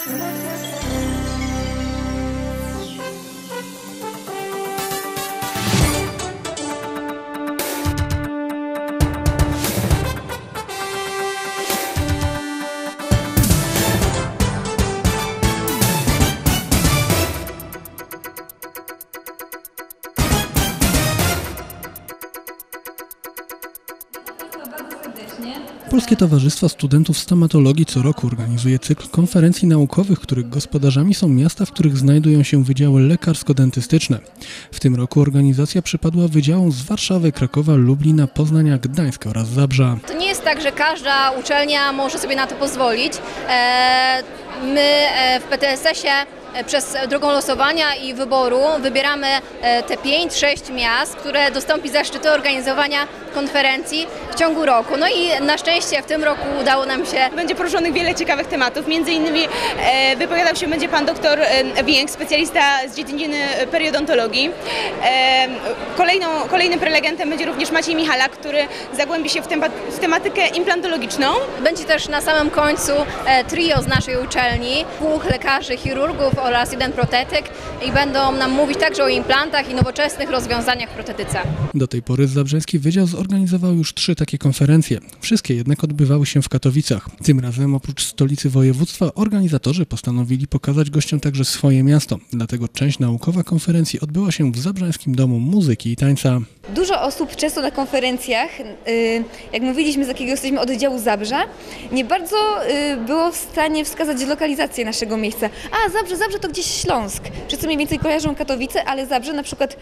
Polskie Towarzystwo Studentów Stomatologii co roku organizuje cykl konferencji naukowych, których gospodarzami są miasta, w których znajdują się wydziały lekarsko-dentystyczne. W tym roku organizacja przypadła wydziałom z Warszawy, Krakowa, Lublina, Poznania, Gdańska oraz Zabrza. To nie jest tak, że każda uczelnia może sobie na to pozwolić. My w PTSS-ie przez drogą losowania i wyboru wybieramy te 5-6 miast, które dostąpi zaszczytu organizowania konferencji w ciągu roku. No i na szczęście w tym roku udało nam się. Będzie poruszonych wiele ciekawych tematów. Między innymi wypowiadał się będzie pan doktor Więk, specjalista z dziedziny periodontologii. Kolejnym prelegentem będzie również Maciej Michalak, który zagłębi się w tematykę implantologiczną. Będzie też na samym końcu trio z naszej uczelni, 2 lekarzy, chirurgów oraz 1 protetyk i będą nam mówić także o implantach i nowoczesnych rozwiązaniach w protetyce. Do tej pory Zabrzeński Wydział zorganizował już 3 takie konferencje. Wszystkie jednak odbywały się w Katowicach. Tym razem oprócz stolicy województwa organizatorzy postanowili pokazać gościom także swoje miasto. Dlatego część naukowa konferencji odbyła się w Zabrzańskim Domu Muzyki i Tańca. Dużo osób często na konferencjach, jak mówiliśmy, z jakiego jesteśmy oddziału Zabrza, nie bardzo było w stanie wskazać lokalizację naszego miejsca. A Zabrze to gdzieś Śląsk. Wszyscy mniej więcej kojarzą Katowice, ale Zabrze na przykład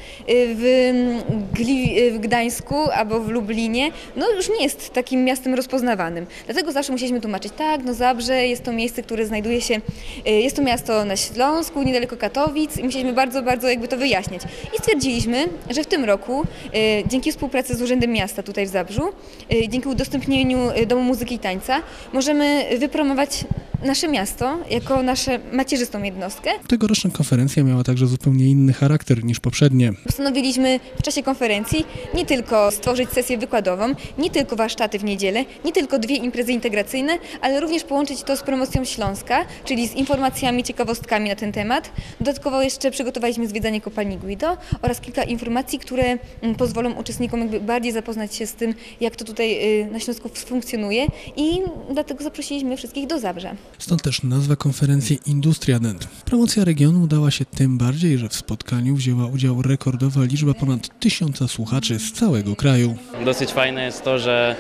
w Gdańsku albo w Lublinie, no już nie jest takim miastem rozpoznawanym. Dlatego zawsze musieliśmy tłumaczyć, tak, no Zabrze jest to miejsce, które znajduje się, jest to miasto na Śląsku, niedaleko Katowic i musieliśmy bardzo jakby to wyjaśniać. I stwierdziliśmy, że w tym roku dzięki współpracy z Urzędem Miasta tutaj w Zabrzu, dzięki udostępnieniu Domu Muzyki i Tańca możemy wypromować nasze miasto jako naszą macierzystą jednostkę. Tegoroczna konferencja miała także zupełnie inny charakter niż poprzednie. Postanowiliśmy w czasie konferencji nie tylko stworzyć sesję wykładową, nie tylko warsztaty w niedzielę, nie tylko 2 imprezy integracyjne, ale również połączyć to z promocją Śląska, czyli z informacjami, ciekawostkami na ten temat. Dodatkowo jeszcze przygotowaliśmy zwiedzanie kopalni Guido oraz kilka informacji, które pozwolą uczestnikom jakby bardziej zapoznać się z tym, jak to tutaj na Śląsku funkcjonuje i dlatego zaprosiliśmy wszystkich do Zabrza. Stąd też nazwa konferencji Industria Dent. Promocja regionu udała się tym bardziej, że w spotkaniu wzięła udział rekordowa liczba ponad 1000 słuchaczy z całego kraju. Dosyć fajne jest to, że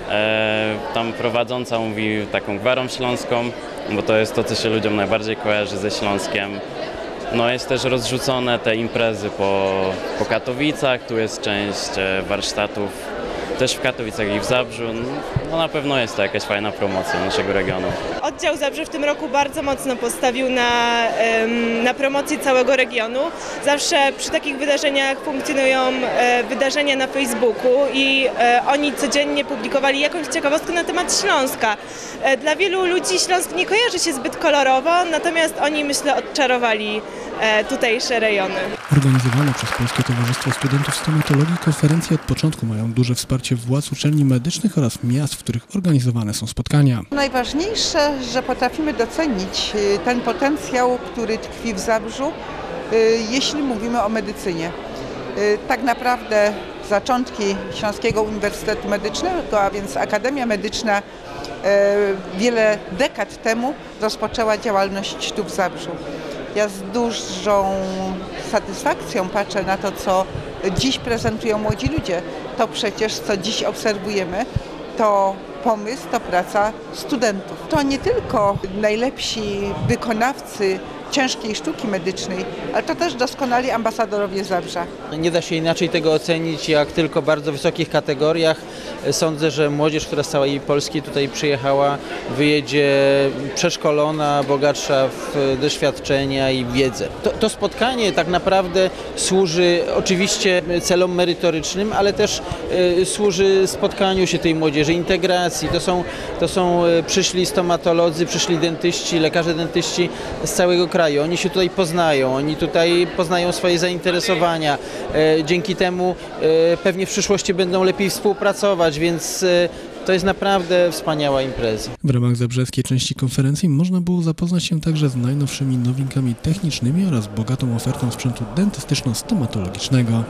tam prowadząca mówi taką gwarą śląską, bo to jest to, co się ludziom najbardziej kojarzy ze Śląskiem. No jest też rozrzucone te imprezy po Katowicach, tu jest część warsztatów też w Katowicach i w Zabrzu. No na pewno jest to jakaś fajna promocja naszego regionu. Oddział Zabrze w tym roku bardzo mocno postawił na promocję całego regionu. Zawsze przy takich wydarzeniach funkcjonują wydarzenia na Facebooku i oni codziennie publikowali jakąś ciekawostkę na temat Śląska. Dla wielu ludzi Śląsk nie kojarzy się zbyt kolorowo, natomiast oni, myślę, odczarowali tutejsze rejony. Organizowane przez Polskie Towarzystwo Studentów Stomatologii konferencje od początku mają duże wsparcie władz uczelni medycznych oraz miast, w których organizowane są spotkania. Najważniejsze, że potrafimy docenić ten potencjał, który tkwi w Zabrzu, jeśli mówimy o medycynie. Tak naprawdę zaczątki Śląskiego Uniwersytetu Medycznego, a więc Akademia Medyczna wiele dekad temu rozpoczęła działalność tu w Zabrzu. Ja z dużą satysfakcją patrzę na to, co dziś prezentują młodzi ludzie. To przecież, co dziś obserwujemy, to pomysł, to praca studentów. To nie tylko najlepsi wykonawcy ciężkiej sztuki medycznej, ale to też doskonali ambasadorowie Zabrza. Nie da się inaczej tego ocenić, jak tylko w bardzo wysokich kategoriach. Sądzę, że młodzież, która z całej Polski tutaj przyjechała, wyjedzie przeszkolona, bogatsza w doświadczenia i wiedzę. To spotkanie tak naprawdę służy oczywiście celom merytorycznym, ale też służy spotkaniu się tej młodzieży, integracji. To są przyszli stomatolodzy, przyszli dentyści, lekarze dentyści z całego kraju. Oni się tutaj poznają, oni tutaj poznają swoje zainteresowania. Dzięki temu pewnie w przyszłości będą lepiej współpracować, więc To jest naprawdę wspaniała impreza. W ramach zabrzeskiej części konferencji można było zapoznać się także z najnowszymi nowinkami technicznymi oraz bogatą ofertą sprzętu dentystyczno-stomatologicznego.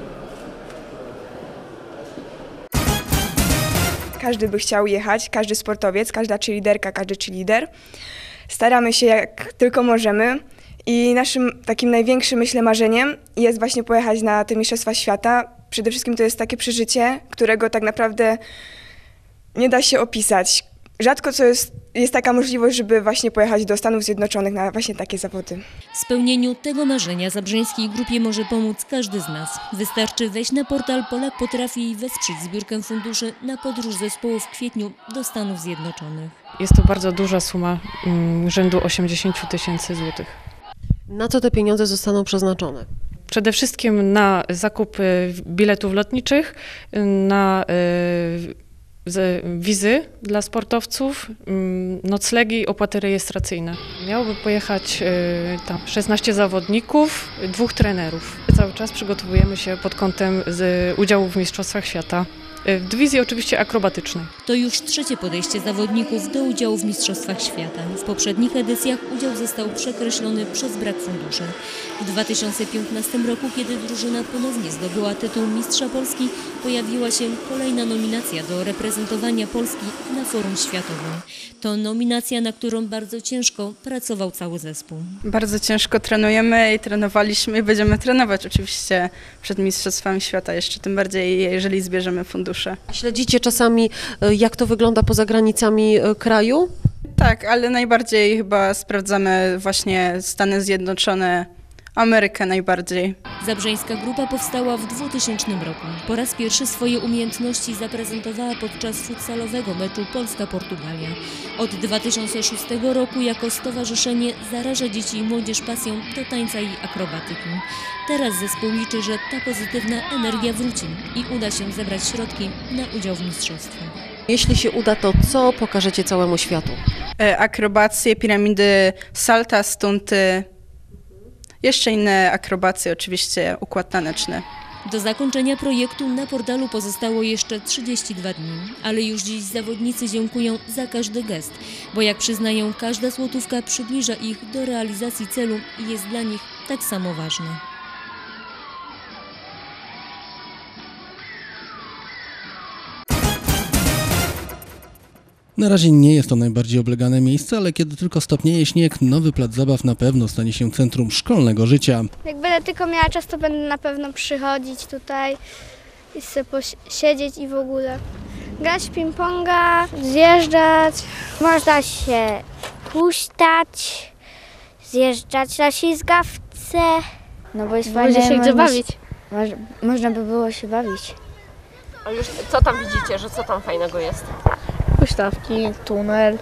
Każdy by chciał jechać, każdy sportowiec, każda cheerleaderka, każdy cheerleader. Staramy się jak tylko możemy i naszym takim największym, myślę, marzeniem jest właśnie pojechać na te Mistrzostwa Świata. Przede wszystkim to jest takie przeżycie, którego tak naprawdę nie da się opisać. Rzadko co jest taka możliwość, żeby właśnie pojechać do Stanów Zjednoczonych na właśnie takie zawody. W spełnieniu tego marzenia zabrzeńskiej grupie może pomóc każdy z nas. Wystarczy wejść na portal Polak Potrafi i wesprzeć zbiórkę funduszy na podróż zespołu w kwietniu do Stanów Zjednoczonych. Jest to bardzo duża suma, rzędu 80 000 złotych. Na co te pieniądze zostaną przeznaczone? Przede wszystkim na zakup biletów lotniczych, na wizy dla sportowców, noclegi, opłaty rejestracyjne. Miałoby pojechać tam 16 zawodników, 2 trenerów. Cały czas przygotowujemy się pod kątem udziału w Mistrzostwach Świata. W dywizji oczywiście akrobatycznej. To już trzecie podejście zawodników do udziału w Mistrzostwach Świata. W poprzednich edycjach udział został przekreślony przez brak funduszy. W 2015 roku, kiedy drużyna ponownie zdobyła tytuł Mistrza Polski, pojawiła się kolejna nominacja do reprezentowania Polski na forum światowym. To nominacja, na którą bardzo ciężko pracował cały zespół. Bardzo ciężko trenujemy i trenowaliśmy i będziemy trenować oczywiście przed Mistrzostwami Świata, jeszcze tym bardziej, jeżeli zbierzemy fundusze. Śledzicie czasami, jak to wygląda poza granicami kraju? Tak, ale najbardziej chyba sprawdzamy właśnie Stany Zjednoczone, Amerykę najbardziej. Zabrzeńska grupa powstała w 2000 roku. Po raz pierwszy swoje umiejętności zaprezentowała podczas futsalowego meczu Polska-Portugalia. Od 2006 roku jako stowarzyszenie zaraża dzieci i młodzież pasją do tańca i akrobatyki. Teraz zespół liczy, że ta pozytywna energia wróci i uda się zebrać środki na udział w mistrzostwach. Jeśli się uda, to co pokażecie całemu światu? Akrobacje, piramidy, salta, stunty, jeszcze inne akrobacje, oczywiście układ taneczny. Do zakończenia projektu na portalu pozostało jeszcze 32 dni, ale już dziś zawodnicy dziękują za każdy gest, bo jak przyznają, każda złotówka przybliża ich do realizacji celu i jest dla nich tak samo ważna. Na razie nie jest to najbardziej oblegane miejsce, ale kiedy tylko stopnieje śnieg, nowy plac zabaw na pewno stanie się centrum szkolnego życia. Jak będę tylko miała czas, to będę na pewno przychodzić tutaj i sobie posiedzieć i w ogóle grać w ping-ponga, zjeżdżać. Można się huśtać, zjeżdżać na ślizgawce. No bo jest fajnie się gdzie bawić. Można by było się bawić. A już co tam widzicie, że co tam fajnego jest? Huśtawki, tunel.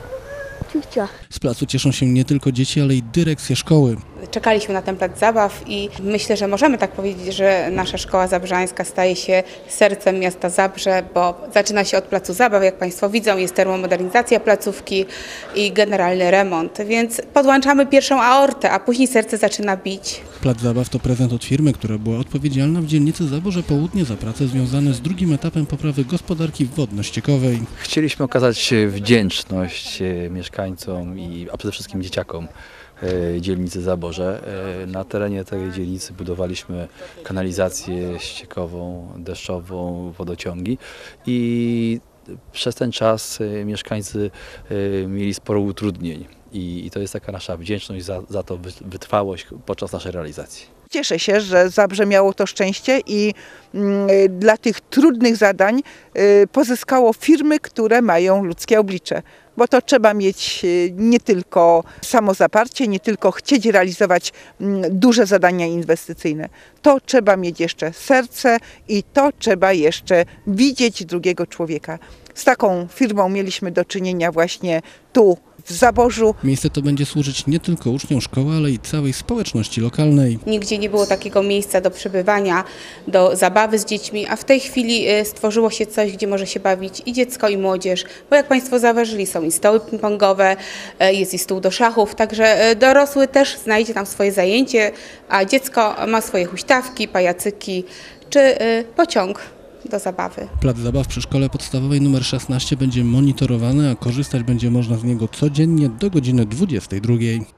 Z placu cieszą się nie tylko dzieci, ale i dyrekcja szkoły. Czekaliśmy na ten plac zabaw i myślę, że możemy tak powiedzieć, że nasza szkoła zabrzańska staje się sercem miasta Zabrze, bo zaczyna się od placu zabaw. Jak Państwo widzą, jest termomodernizacja placówki i generalny remont, więc podłączamy pierwszą aortę, a później serce zaczyna bić. Plac zabaw to prezent od firmy, która była odpowiedzialna w dzielnicy Zaborze Południe za prace związane z drugim etapem poprawy gospodarki wodno-ściekowej. Chcieliśmy okazać wdzięczność mieszkańcom a przede wszystkim dzieciakom dzielnicy Zaborze. Na terenie tej dzielnicy budowaliśmy kanalizację ściekową, deszczową, wodociągi i przez ten czas mieszkańcy mieli sporo utrudnień i to jest taka nasza wdzięczność za tą wytrwałość podczas naszej realizacji. Cieszę się, że Zabrze miało to szczęście i dla tych trudnych zadań pozyskało firmy, które mają ludzkie oblicze. Bo to trzeba mieć nie tylko samozaparcie, nie tylko chcieć realizować duże zadania inwestycyjne. To trzeba mieć jeszcze serce i to trzeba jeszcze widzieć drugiego człowieka. Z taką firmą mieliśmy do czynienia właśnie tu w Zaborzu. Miejsce to będzie służyć nie tylko uczniom szkoły, ale i całej społeczności lokalnej. Nigdzie nie było takiego miejsca do przebywania, do zabawy z dziećmi, a w tej chwili stworzyło się coś, gdzie może się bawić i dziecko, i młodzież, bo jak Państwo zauważyli, są i stoły ping-pongowe, jest i stół do szachów, także dorosły też znajdzie tam swoje zajęcie, a dziecko ma swoje huśtawki, pajacyki czy pociąg do zabawy. Plac zabaw przy szkole podstawowej nr 16 będzie monitorowany, a korzystać będzie można z niego codziennie do godziny 22.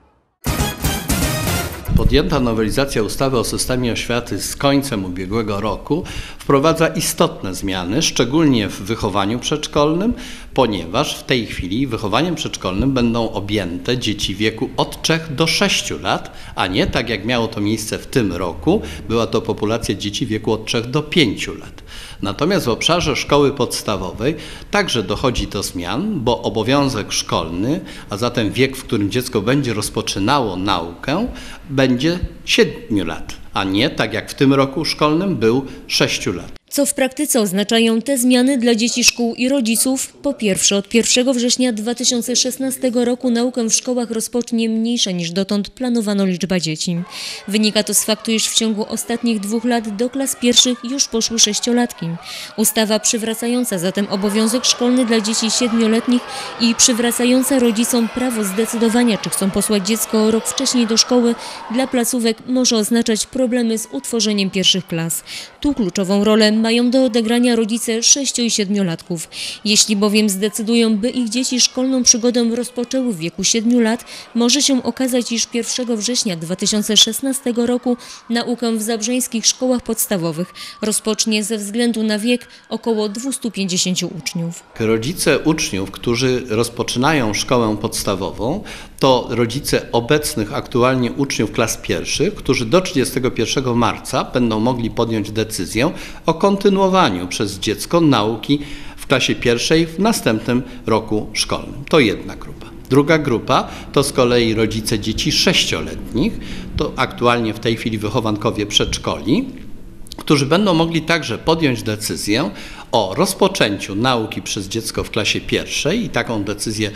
Podjęta nowelizacja ustawy o systemie oświaty z końcem ubiegłego roku wprowadza istotne zmiany, szczególnie w wychowaniu przedszkolnym, ponieważ w tej chwili wychowaniem przedszkolnym będą objęte dzieci w wieku od 3 do 6 lat, a nie tak jak miało to miejsce w tym roku, była to populacja dzieci w wieku od 3 do 5 lat. Natomiast w obszarze szkoły podstawowej także dochodzi do zmian, bo obowiązek szkolny, a zatem wiek, w którym dziecko będzie rozpoczynało naukę, będzie 7 lat, a nie tak jak w tym roku szkolnym był 6 lat. Co w praktyce oznaczają te zmiany dla dzieci szkół i rodziców? Po pierwsze, od 1 września 2016 roku naukę w szkołach rozpocznie mniejsza niż dotąd planowano liczba dzieci. Wynika to z faktu, iż w ciągu ostatnich 2 lat do klas pierwszych już poszły 6-latki. Ustawa przywracająca zatem obowiązek szkolny dla dzieci 7-letnich i przywracająca rodzicom prawo zdecydowania, czy chcą posłać dziecko o rok wcześniej do szkoły, dla placówek może oznaczać problemy z utworzeniem pierwszych klas. Tu kluczową rolę mają do odegrania rodzice 6 i 7-latków. Jeśli bowiem zdecydują, by ich dzieci szkolną przygodę rozpoczęły w wieku 7 lat, może się okazać, iż 1 września 2016 roku naukę w zabrzeńskich szkołach podstawowych rozpocznie ze względu na wiek około 250 uczniów. Rodzice uczniów, którzy rozpoczynają szkołę podstawową, to rodzice obecnych aktualnie uczniów klas pierwszych, którzy do 31 marca będą mogli podjąć decyzję o kontynuowaniu przez dziecko nauki w klasie pierwszej w następnym roku szkolnym. To jedna grupa. Druga grupa to z kolei rodzice dzieci 6-letnich, to aktualnie w tej chwili wychowankowie przedszkoli, którzy będą mogli także podjąć decyzję o rozpoczęciu nauki przez dziecko w klasie pierwszej i taką decyzję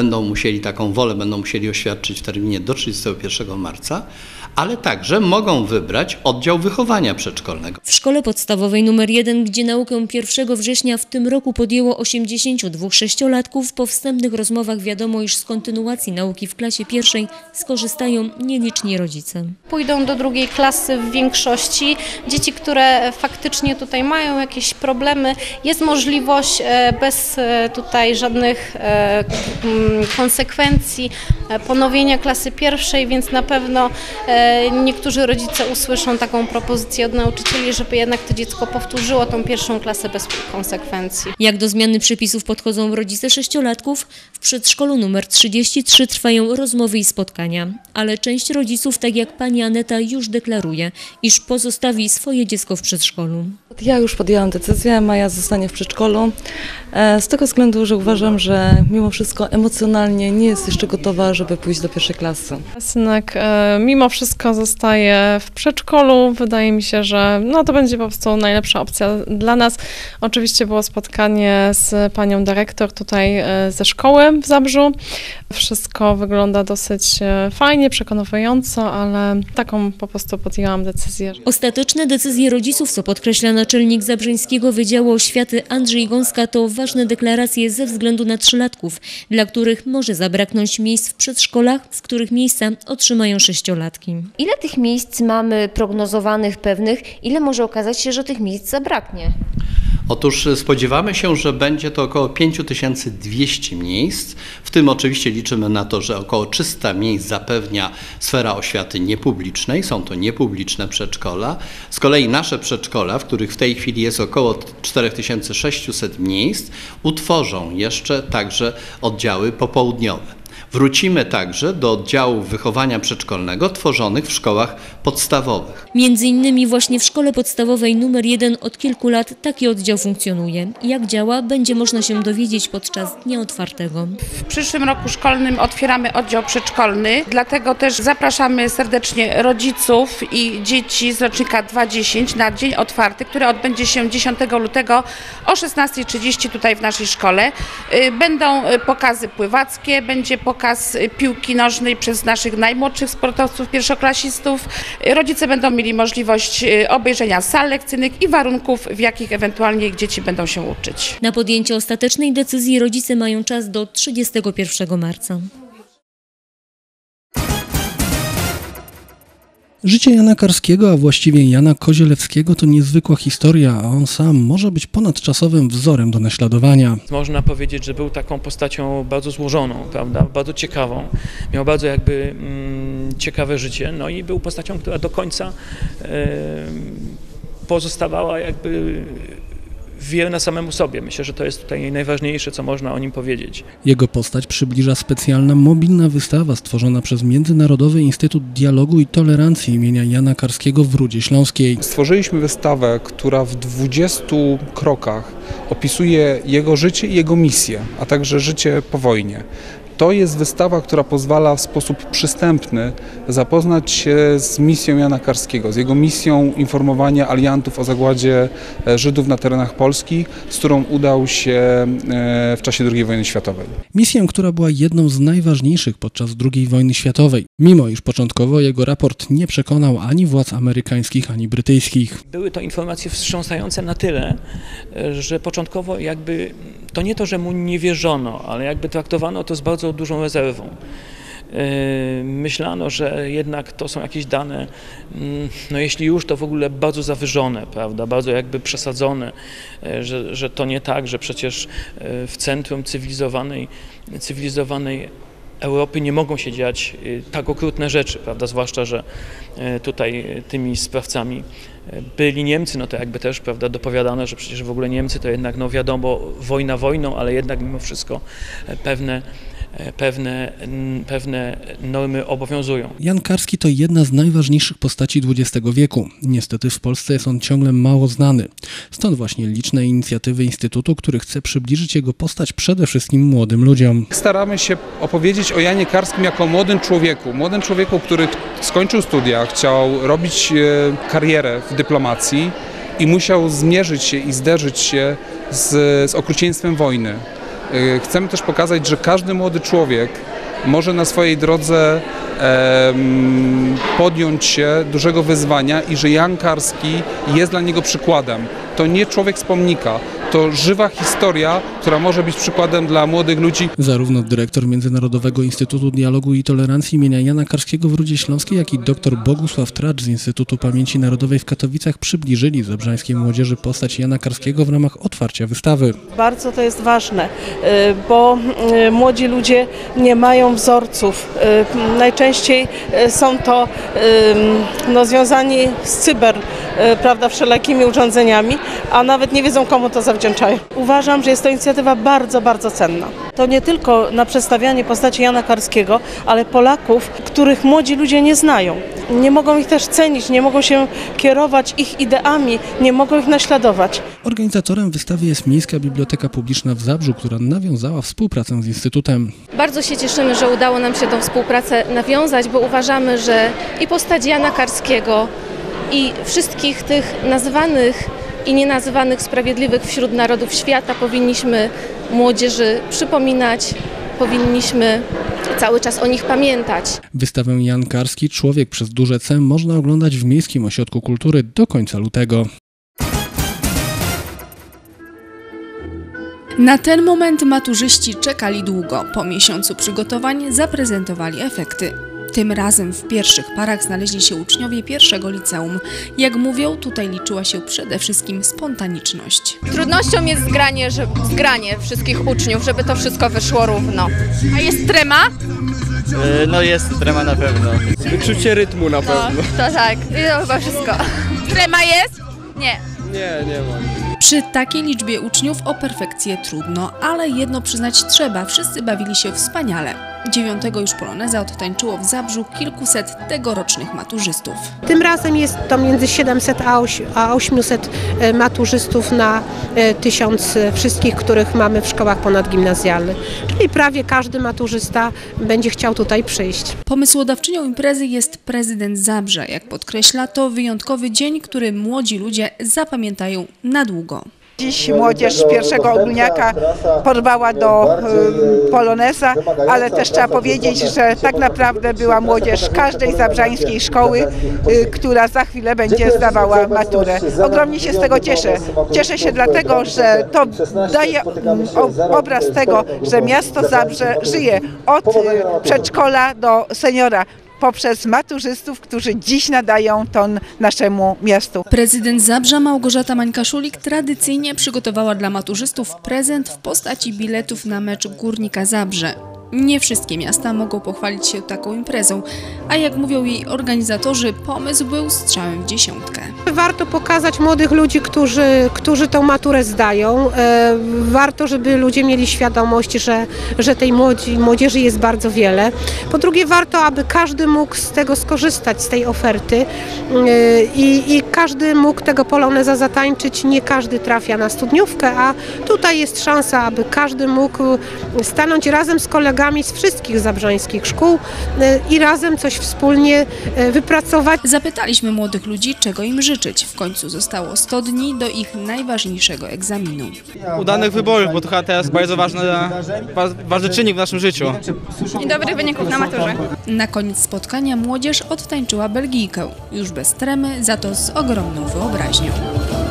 taką wolę będą musieli oświadczyć w terminie do 31 marca, ale także mogą wybrać oddział wychowania przedszkolnego. W szkole podstawowej nr 1, gdzie naukę 1 września w tym roku podjęło 82 6-latków, po wstępnych rozmowach wiadomo, iż z kontynuacji nauki w klasie pierwszej skorzystają nieliczni rodzice. Pójdą do 2 klasy w większości. Dzieci, które faktycznie tutaj mają jakieś problemy, jest możliwość bez tutaj żadnych konsekwencji ponowienia klasy pierwszej, więc na pewno niektórzy rodzice usłyszą taką propozycję od nauczycieli, żeby jednak to dziecko powtórzyło tą 1. klasę bez konsekwencji. Jak do zmiany przepisów podchodzą rodzice 6-latków? W przedszkolu nr 33 trwają rozmowy i spotkania, ale część rodziców, tak jak pani Aneta, już deklaruje, iż pozostawi swoje dziecko w przedszkolu. Ja już podjęłam decyzję, Maja zostanie w przedszkolu, z tego względu, że uważam, że mimo wszystko emocjonalnie nie jest jeszcze gotowa, żeby pójść do 1. klasy. Synek mimo wszystko zostaje w przedszkolu. Wydaje mi się, że to będzie po prostu najlepsza opcja dla nas. Oczywiście było spotkanie z panią dyrektor tutaj ze szkoły w Zabrzu. Wszystko wygląda dosyć fajnie, przekonująco, ale taką po prostu podjęłam decyzję. Ostateczne decyzje rodziców, co podkreśla naczelnik Zabrzeńskiego Wydziału Oświaty Andrzej Gąska, to ważne deklaracje ze względu na 3-latków, dla których może zabraknąć miejsc w przedszkolach, w których miejsca otrzymają 6-latki. Ile tych miejsc mamy prognozowanych, pewnych? Ile może okazać się, że tych miejsc zabraknie? Otóż spodziewamy się, że będzie to około 5200 miejsc. W tym oczywiście liczymy na to, że około 300 miejsc zapewnia sfera oświaty niepublicznej. Są to niepubliczne przedszkola. Z kolei nasze przedszkola, w których w tej chwili jest około 4600 miejsc, utworzą jeszcze także oddziały popołudniowe. Wrócimy także do oddziałów wychowania przedszkolnego tworzonych w szkołach podstawowych. Między innymi właśnie w szkole podstawowej nr 1 od kilku lat taki oddział funkcjonuje. Jak działa, będzie można się dowiedzieć podczas dnia otwartego. W przyszłym roku szkolnym otwieramy oddział przedszkolny, dlatego też zapraszamy serdecznie rodziców i dzieci z rocznika 2010 na dzień otwarty, który odbędzie się 10 lutego o 16:30 tutaj w naszej szkole. Będą pokazy pływackie, będzie pokaz piłki nożnej przez naszych najmłodszych sportowców, pierwszoklasistów. Rodzice będą mieli możliwość obejrzenia sal lekcyjnych i warunków, w jakich ewentualnie dzieci będą się uczyć. Na podjęcie ostatecznej decyzji rodzice mają czas do 31 marca. Życie Jana Karskiego, a właściwie Jana Kozielewskiego to niezwykła historia, a on sam może być ponadczasowym wzorem do naśladowania. Można powiedzieć, że był taką postacią bardzo złożoną, prawda, bardzo ciekawą. Miał bardzo ciekawe życie, no i był postacią, która do końca pozostawała wierna samemu sobie. Myślę, że to jest tutaj najważniejsze, co można o nim powiedzieć. Jego postać przybliża specjalna mobilna wystawa stworzona przez Międzynarodowy Instytut Dialogu i Tolerancji imienia Jana Karskiego w Rudzie Śląskiej. Stworzyliśmy wystawę, która w 20 krokach opisuje jego życie i jego misję, a także życie po wojnie. To jest wystawa, która pozwala w sposób przystępny zapoznać się z misją Jana Karskiego, z jego misją informowania aliantów o zagładzie Żydów na terenach Polski, z którą udał się w czasie II wojny światowej. Misję, która była jedną z najważniejszych podczas II wojny światowej, mimo iż początkowo jego raport nie przekonał ani władz amerykańskich, ani brytyjskich. Były to informacje wstrząsające na tyle, że początkowo to nie to, że mu nie wierzono, ale traktowano to z bardzo dużą rezerwą. Myślano, że jednak to są jakieś dane, no jeśli już, to w ogóle bardzo zawyżone, prawda, bardzo przesadzone, że to nie tak, że przecież w centrum cywilizowanej Europy nie mogą się dziać tak okrutne rzeczy, prawda, zwłaszcza, że tutaj tymi sprawcami byli Niemcy, no to też, prawda, dopowiadano, że przecież w ogóle Niemcy to jednak, no wiadomo, wojna wojną, ale jednak mimo wszystko pewne normy obowiązują. Jan Karski to jedna z najważniejszych postaci XX wieku. Niestety w Polsce jest on ciągle mało znany. Stąd właśnie liczne inicjatywy Instytutu, który chce przybliżyć jego postać przede wszystkim młodym ludziom. Staramy się opowiedzieć o Janie Karskim jako młodym człowieku, który skończył studia, chciał robić karierę w dyplomacji i musiał zmierzyć się i zderzyć się z okrucieństwem wojny. Chcemy też pokazać, że każdy młody człowiek może na swojej drodze podjąć się dużego wyzwania i że Jan Karski jest dla niego przykładem. To nie człowiek z pomnika, to żywa historia, która może być przykładem dla młodych ludzi. Zarówno dyrektor Międzynarodowego Instytutu Dialogu i Tolerancji imienia Jana Karskiego w Rudzie Śląskiej, jak i dr Bogusław Tracz z Instytutu Pamięci Narodowej w Katowicach przybliżyli zabrzańskiej młodzieży postać Jana Karskiego w ramach otwarcia wystawy. Bardzo to jest ważne, bo młodzi ludzie nie mają wzorców. Najczęściej są to związani z prawda, wszelakimi urządzeniami, a nawet nie wiedzą, komu to zawdzięczają. Uważam, że jest to inicjatywa bardzo, bardzo cenna. To nie tylko na przedstawianie postaci Jana Karskiego, ale Polaków, których młodzi ludzie nie znają. Nie mogą ich też cenić, nie mogą się kierować ich ideami, nie mogą ich naśladować. Organizatorem wystawy jest Miejska Biblioteka Publiczna w Zabrzu, która nawiązała współpracę z Instytutem. Bardzo się cieszymy, że udało nam się tę współpracę nawiązać, bo uważamy, że i postać Jana Karskiego, i wszystkich tych nazywanych i nienazywanych sprawiedliwych wśród narodów świata powinniśmy młodzieży przypominać, powinniśmy cały czas o nich pamiętać. Wystawę Jan Karski, Człowiek przez duże C można oglądać w Miejskim Ośrodku Kultury do końca lutego. Na ten moment maturzyści czekali długo. Po miesiącu przygotowań zaprezentowali efekty. Tym razem w pierwszych parach znaleźli się uczniowie pierwszego liceum. Jak mówią, tutaj liczyła się przede wszystkim spontaniczność. Trudnością jest zgranie wszystkich uczniów, żeby to wszystko wyszło równo. A jest trema? No jest trema na pewno. Wyczucie rytmu na pewno. To tak, i to chyba wszystko. Trema jest? Nie. Nie ma. Przy takiej liczbie uczniów o perfekcję trudno, ale jedno przyznać trzeba, wszyscy bawili się wspaniale. 9 już poloneza odtańczyło w Zabrzu kilkuset tegorocznych maturzystów. Tym razem jest to między 700 a 800 maturzystów na 1000 wszystkich, których mamy w szkołach ponadgimnazjalnych. Czyli prawie każdy maturzysta będzie chciał tutaj przyjść. Pomysłodawczynią imprezy jest prezydent Zabrza. Jak podkreśla, to wyjątkowy dzień, który młodzi ludzie zapamiętają na długo. Dziś młodzież pierwszego ogólniaka porwała do poloneza, ale też trzeba powiedzieć, że tak naprawdę była młodzież każdej zabrzańskiej szkoły, która za chwilę będzie zdawała maturę. Ogromnie się z tego cieszę. Cieszę się dlatego, że to daje obraz tego, że miasto Zabrze żyje od przedszkola do seniora. poprzez maturzystów, którzy dziś nadają ton naszemu miastu. Prezydent Zabrza Małgorzata Mańka-Szulik tradycyjnie przygotowała dla maturzystów prezent w postaci biletów na mecz Górnika Zabrze. Nie wszystkie miasta mogą pochwalić się taką imprezą, a jak mówią jej organizatorzy, pomysł był strzałem w dziesiątkę. Warto pokazać młodych ludzi, którzy tą maturę zdają. Warto, żeby ludzie mieli świadomość, że tej młodzieży jest bardzo wiele. Po drugie, warto, aby każdy mógł z tego skorzystać, z tej oferty i każdy mógł tego poloneza zatańczyć. Nie każdy trafia na studniówkę, a tutaj jest szansa, aby każdy mógł stanąć razem z kolegami z wszystkich zabrzańskich szkół i razem coś wspólnie wypracować. Zapytaliśmy młodych ludzi, czego im życzyć. W końcu zostało 100 dni do ich najważniejszego egzaminu. Udanych wyborów, bo to chyba teraz bardzo ważny czynnik w naszym życiu. I dobrych wyników na maturze. Na koniec spotkania młodzież odtańczyła Belgijkę. Już bez tremy, za to z ogromną wyobraźnią.